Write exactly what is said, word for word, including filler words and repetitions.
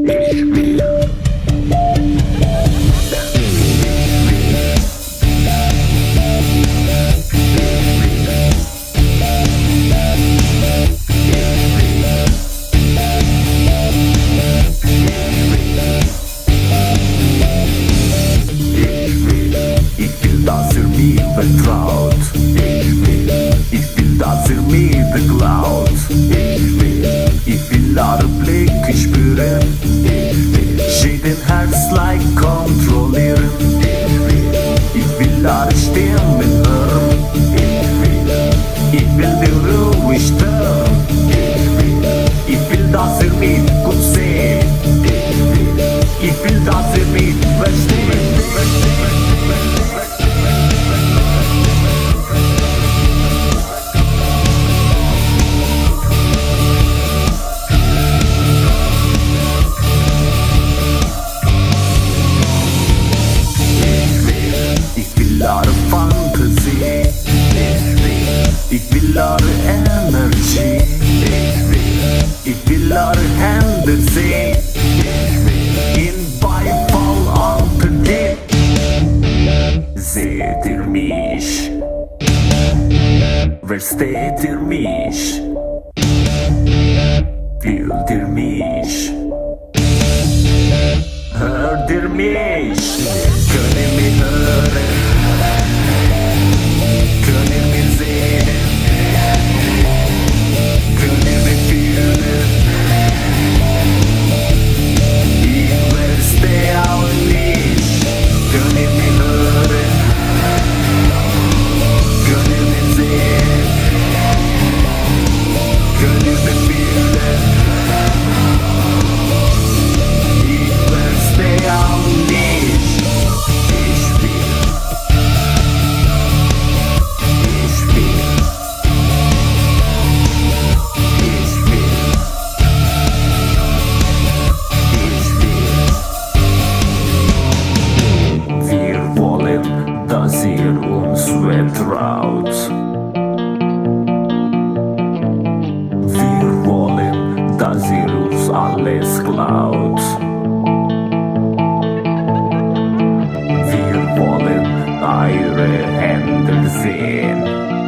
Vertraut. Ich will, ich will, dass ihr mir beklaut. Ich will, ich will eure Blicke spüren. Ich will, jeden Herzschlag kontrollieren. Ich will, ich will eure Stimmen hören. Ich will, ich will die Ruhe stören. Ich will, ich will, dass ihr mich gut seht. Ich will, ich will, dass ihr mich versteht. Eure Fantasie, ich will, ich will eure Energie, ich will, ich will eure Hände sehen, ich will in Beifall untergehen. Seht ihr mich? Versteht ihr mich? Fühlt ihr mich? Hört ihr mich? Könnt ihr mich hören? Könnt ihr mich sehen? Könnt ihr mich fühlen? Ich verstehe auch nicht. Könnt ihr mich hören? Könnt ihr mich sehen? Könnt ihr mich fühlen? Ich verstehe auch nicht. Ich will. Dass ihr uns vertraut. Wir wollen, dass ihr uns alles glaubt. Wir wollen eure Hände sehen.